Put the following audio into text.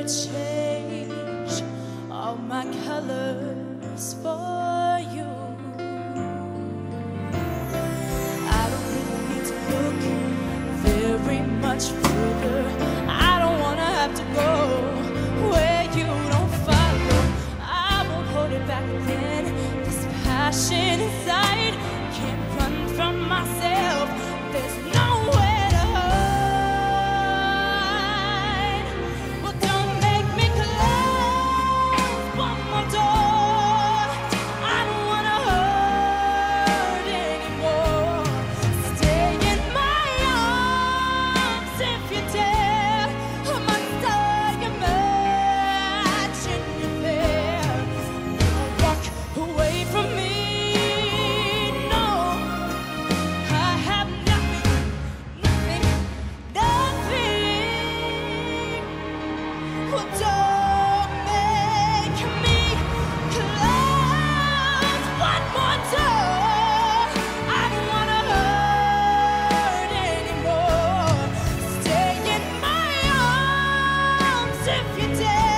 change all my colors for you. I don't really need to look very much further. I don't wanna have to go where you don't follow. I won't hold it back again. This passion inside can't run from myself. There's nowhere to hide. Well, don't make me close one more door. I don't wanna hurt anymore. Stay in my arms if you dare. I'm under your matching your pair. Walk away from me. No, I have nothing, nothing, nothing. Well, don't make me close one more door. I don't wanna hurt anymore. Stay in my arms if you dare.